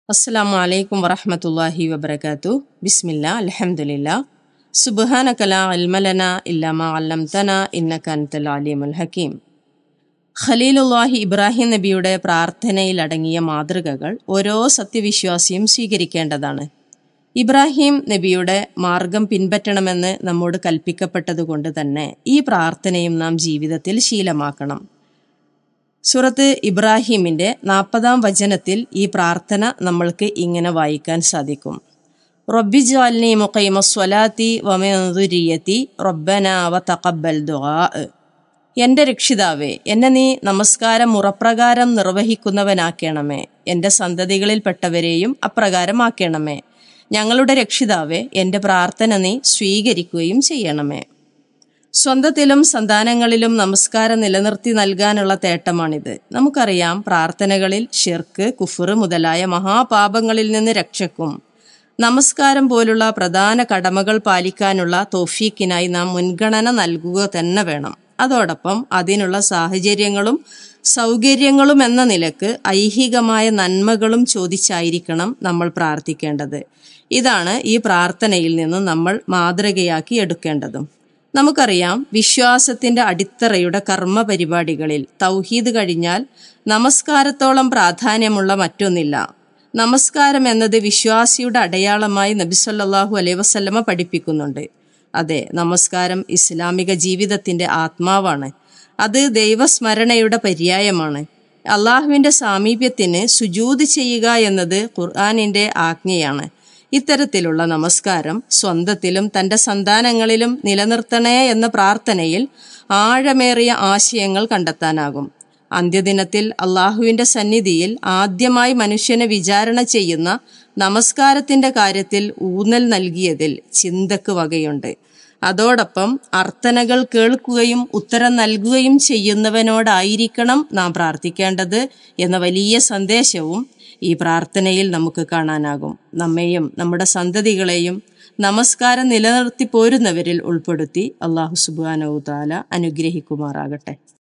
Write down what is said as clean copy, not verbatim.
അസ്സലാമു അലൈക്കും വറഹ്മത്തുള്ളാഹി വബറകാതുഹു. ബിസ്മില്ലാ അൽഹംദുലില്ലാ സുബ്ഹാനക ലാ ഇൽമ ലനാ ഇല്ലാ മാ അല്ലംതനാ ഇന്നക അൻതൽ അലീമുൽ ഹകീം. ഖലീലുല്ലാഹി ഇബ്രാഹിം നബിയുടെ പ്രാർത്ഥനയിൽ അടങ്ങിയ മാതൃകകൾ ഓരോ സത്യവിശ്വാസിയും സ്വീകരിക്കേണ്ടതാണ്. ഇബ്രാഹിം നബിയുടെ മാർഗം പിൻപറ്റണമെന്ന് നമ്മോട് കൽപ്പിക്കപ്പെട്ടതുകൊണ്ട് തന്നെ ഈ പ്രാർത്ഥനയും നാം ജീവിതത്തിൽ ശീലമാക്കണം. സൂറത്ത് ഇബ്രാഹിമിൻ്റെ 40-ാം വചനത്തിൽ ഈ പ്രാർത്ഥന നമ്മൾക്ക് ഇങ്ങനെ വായിക്കാൻ സാധിക്കും. റബ്ബി ജഅൽനി മുഖീമസ്സലാത്തി വമിൻ ദുരിയതി റബ്ബനാ വതഖബ്ബൽ ദുആ. എൻ്റെ രക്ഷിതാവേ, എന്നെ നീ നമസ്കാരം മുറപ്രകാരം നിർവഹിക്കുന്നവനാക്കണമേ, എൻ്റെ സന്തതികളിൽപ്പെട്ടവരെയും അപ്രകാരമാക്കണമേ. ഞങ്ങളുടെ രക്ഷിതാവേ, എൻ്റെ പ്രാർത്ഥന നീ സ്വീകരിക്കുകയും ചെയ്യണമേ. സ്വന്തത്തിലും സന്താനങ്ങളിലും നമസ്കാരം നിലനിർത്തി നൽകാനുള്ള തേട്ടമാണിത്. നമുക്കറിയാം, പ്രാർത്ഥനകളിൽ ഷിർക്ക്, കുഫ്ർ മുതലായ മഹാപാപങ്ങളിൽ നിന്ന് രക്ഷയ്ക്കും നമസ്കാരം പോലുള്ള പ്രധാന കടമകൾ പാലിക്കാനുള്ള തൗഫീക്കിനായി നാം മുൻഗണന നൽകുക തന്നെ വേണം. അതോടൊപ്പം അതിനുള്ള സാഹചര്യങ്ങളും സൗകര്യങ്ങളും എന്ന നിലക്ക് ഐഹികമായ നന്മകളും ചോദിച്ചായിരിക്കണം നമ്മൾ പ്രാർത്ഥിക്കേണ്ടത്. ഇതാണ് ഈ പ്രാർത്ഥനയിൽ നിന്ന് നമ്മൾ മാതൃകയാക്കി എടുക്കേണ്ടതും. നമുക്കറിയാം, വിശ്വാസത്തിൻ്റെ അടിത്തറയുടെ കർമ്മ പരിപാടികളിൽ തൗഹീദ് കഴിഞ്ഞാൽ നമസ്കാരത്തോളം പ്രാധാന്യമുള്ള മറ്റൊന്നില്ല. നമസ്കാരം എന്നത് വിശ്വാസിയുടെ അടയാളമായി നബി സല്ലല്ലാഹു അലൈഹി വസല്ലമ പഠിപ്പിക്കുന്നുണ്ട്. അതെ, നമസ്കാരം ഇസ്ലാമിക ജീവിതത്തിൻ്റെ ആത്മാവാണ്. അത് ദൈവസ്മരണയുടെ പര്യായമാണ്. അള്ളാഹുവിൻ്റെ സാമീപ്യത്തിന് സുജൂദ് ചെയ്യുക എന്നത് ഖുർആനിൻ്റെ ആജ്ഞയാണ്. ഇത്തരത്തിലുള്ള നമസ്കാരം സ്വന്തത്തിലും തൻ്റെ സന്താനങ്ങളിലും നിലനിർത്തണേ എന്ന പ്രാർത്ഥനയിൽ ആഴമേറിയ ആശയങ്ങൾ കണ്ടെത്താനാകും. അന്ത്യദിനത്തിൽ അള്ളാഹുവിൻ്റെ സന്നിധിയിൽ ആദ്യമായി മനുഷ്യനെ വിചാരണ ചെയ്യുന്ന നമസ്കാരത്തിൻ്റെ കാര്യത്തിൽ ഊന്നൽ നൽകിയതിൽ ചിന്തക്ക് വകയുണ്ട്. അതോടൊപ്പം അർത്ഥനകൾ കേൾക്കുകയും ഉത്തരം നൽകുകയും ചെയ്യുന്നവനോടായിരിക്കണം നാം പ്രാർത്ഥിക്കേണ്ടത് എന്ന വലിയ സന്ദേശവും ഈ പ്രാർത്ഥനയിൽ നമുക്ക് കാണാനാകും. നമ്മെയും നമ്മുടെ സന്തതികളെയും നമസ്കാരം നിലനിർത്തി പോരുന്നവരിൽ ഉൾപ്പെടുത്തി അല്ലാഹു സുബ്ഹാനഹു വ തആല അനുഗ്രഹിക്കുമാറാകട്ടെ.